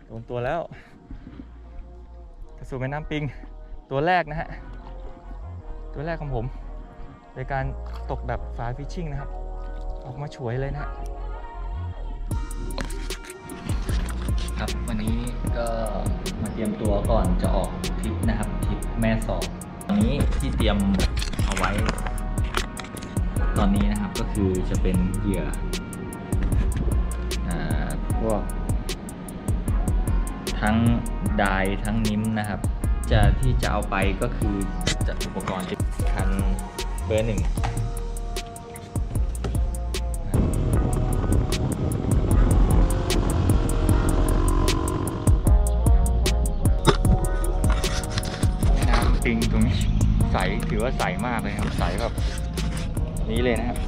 โดนตัวแล้วกระสุนแม่น้ำปิงตัวแรกนะฮะตัวแรกของผมโดยการตกแบบฟลายฟิชชิ่งนะครับออกมาฉวยเลยนะฮะครับวันนี้ก็มาเตรียมตัวก่อนจะออกทริปนะครับทริปแม่สอดตอนนี้ที่เตรียมเอาไว้ตอนนี้นะครับก็คือจะเป็นเหยื่อพวกทั้งไดทั้งนิ้มนะครับที่จะเอาไปก็คือจะอุปกรณ์คันเบอร์ 1น้ำปิงตรงนี้ใสถือว่าใสมากเลยครับใสแบบนี้เลยนะครับ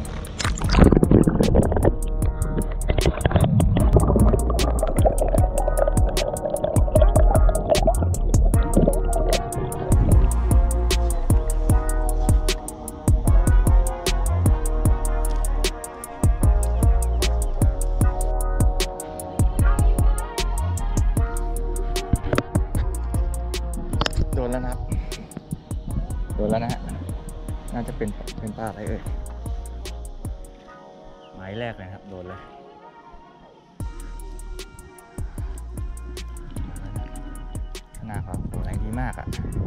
โดนแล้วนะครับโดนแล้วนะฮะน่าจะเป็นปลาอะไรเอ่ยหมายแรกเลยครับโดนเลยขนาดเขาโหแรงดีมากอ่ะ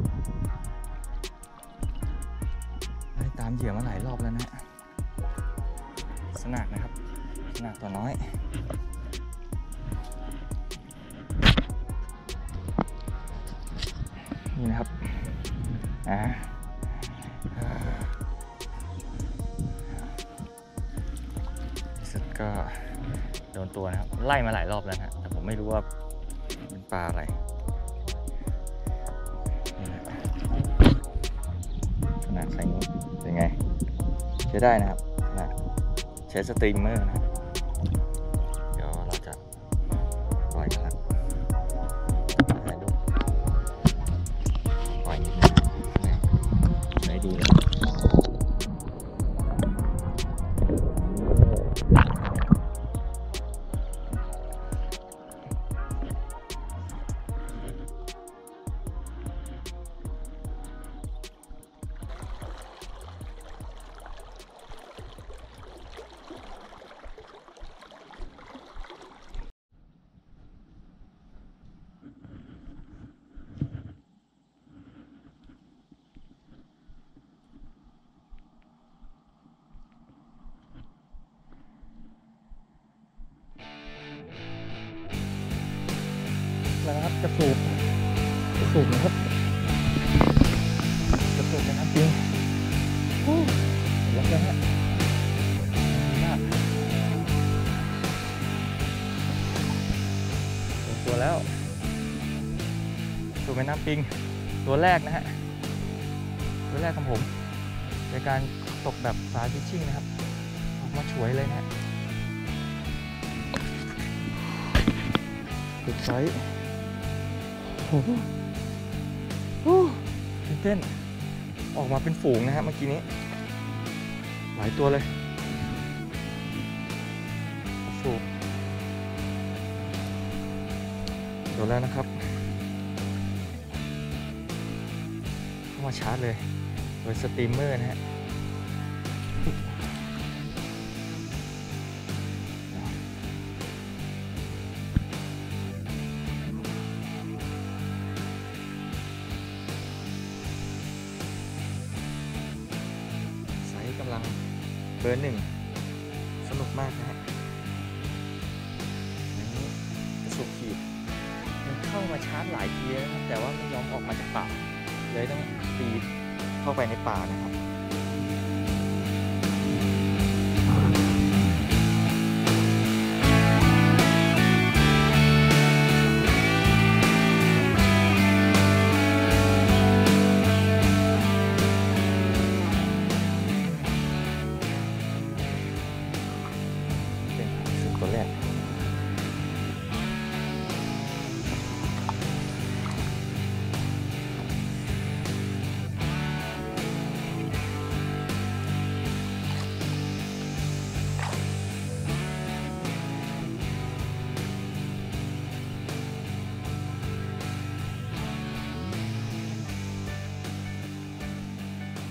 ได้ตามเหยื่อมาหลายรอบแล้วนะสนากนะครับสนากตัวน้อยนี่นะครับสุดก็โดนตัวนะครับไล่มาหลายรอบแล้วนะแต่ผมไม่รู้ว่าเป็นปลาอะไรขนาดใส่นี้เป็นไงใช้ได้นะครับใช้สตรีมเมอร์นะครับเดี๋ยวเราจะปล่อยกันแล้วปล่อยได้ดีเลยแล้วนะครับกระสูบนะครับกระสูบนะครับจริงแล้วนะฮะดีมากตัวแล้วสูบแม่น้ำปิงตัวแรกนะฮะตัวแรกของผมในการตกแบบฟลายฟิชชิ่งนะครับออกมาฉวยเลยนะฮะติดไซส์โอ้โหตื่นเต้นออกมาเป็นฝูงนะฮะเมื่อกี้นี้หลายตัวเลยฝูงโดนแล้วนะครับเข้ามาชาร์จเลยโดยสตรีมเมอร์นะฮะกำลังเบอร์ 1สนุกมากนะฮะนี้กระสุนขีดมันเข้ามาชาร์จหลายทีนะครับแต่ว่าไม่ยอมออกมาจากป่าเลยต้องตีเข้าไปในป่านะครับ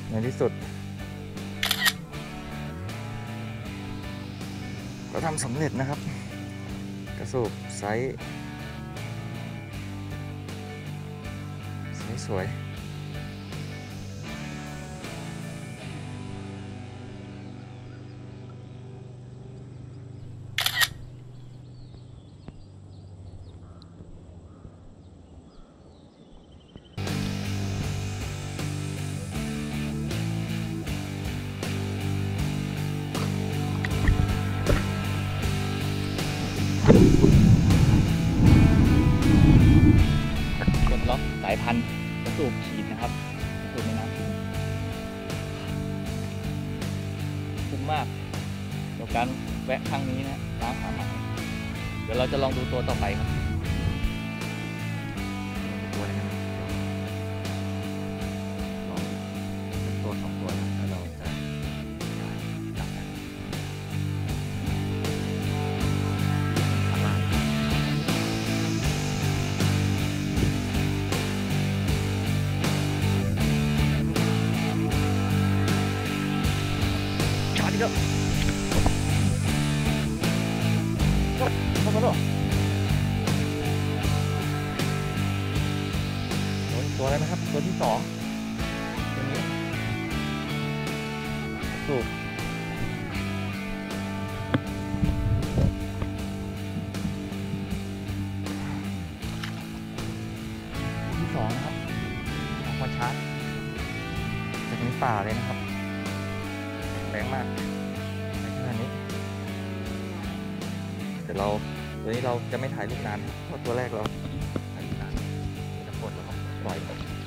ในที่สุดก็ทำสำเร็จนะครับ กระสูบไซส์สวยกดล็อกสายพันธุ์กระสูบฉีดนะครับกระสูบในน้ำคุ้มมากเดี๋ยวการแวะครั้งนี้นะน้ำหาใหม่เดี๋ยวเราจะลองดูตัวต่อไปครับตัวอะไรกันนะลองตัวสองตัวนะแล้วเราจะจับกันข้างล่าง Go. Go. Go. Go. ตัวอะไรนะครับตัวที่สองตัวนี้สูบที่สองนะครับออกมาชาร์จจากในป่าเลยนะครับแรงมากในขนาดนี้แต่ตัวนี้เราจะไม่ถ่ายรูปนานเพราะตัวแรกเราถ่ายรูปนานจะโคตรเราปล่อย